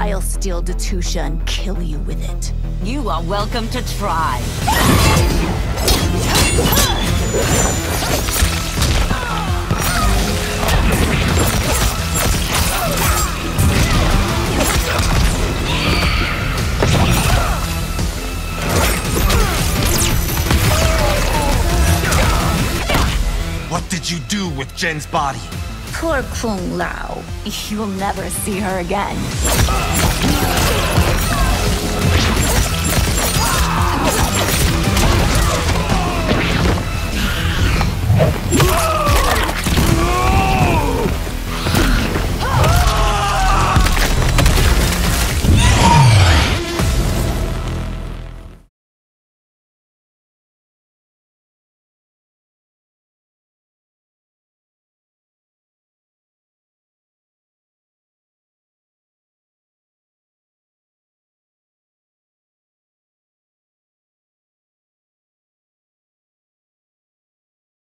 I'll steal Datusha and kill you with it. You are welcome to try. What did you do with Jen's body? Poor Kung Lao. You'll never see her again.